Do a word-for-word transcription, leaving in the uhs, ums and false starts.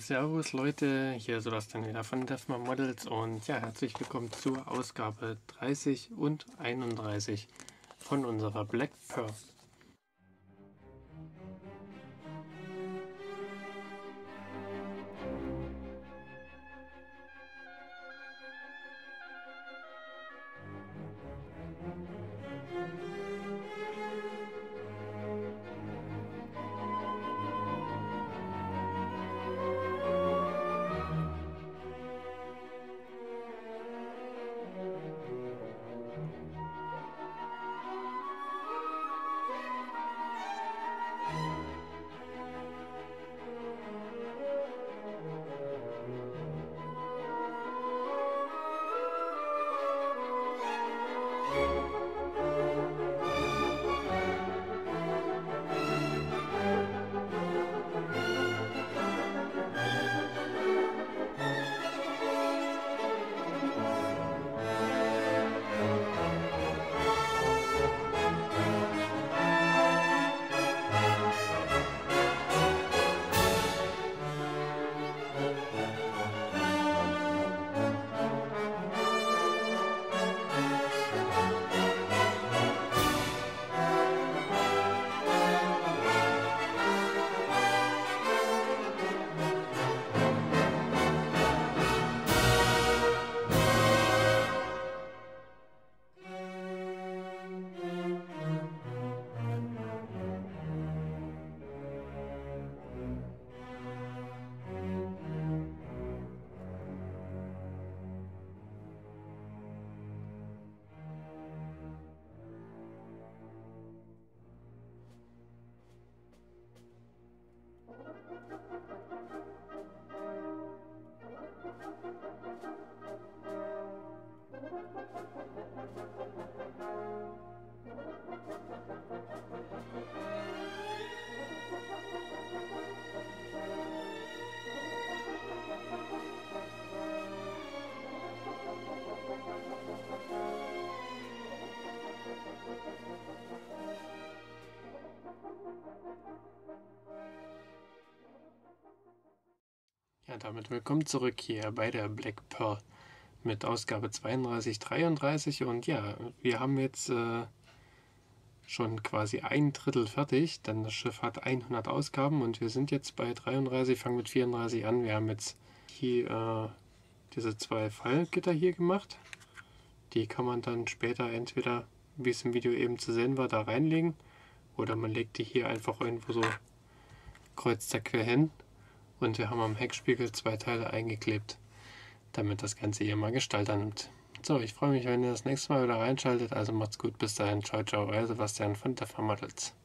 Servus Leute, hier ist Sebastian wieder von Defma Models und ja, herzlich willkommen zur Ausgabe dreißig und einunddreißig von unserer Black Pearl. Ja, damit willkommen zurück hier bei der Black Pearl mit Ausgabe zweiunddreißig, dreiunddreißig und ja, wir haben jetzt äh, schon quasi ein Drittel fertig, denn das Schiff hat hundert Ausgaben und wir sind jetzt bei dreiunddreißig, fangen mit vierunddreißig an. Wir haben jetzt hier äh, diese zwei Fallgitter hier gemacht. Die kann man dann später entweder, wie es im Video eben zu sehen war, da reinlegen oder man legt die hier einfach irgendwo so kreuz quer hin. Und wir haben am Heckspiegel zwei Teile eingeklebt, damit das Ganze hier mal Gestalt annimmt. So, ich freue mich, wenn ihr das nächste Mal wieder reinschaltet. Also macht's gut, bis dahin. Ciao, ciao, euer Sebastian von Defma Models.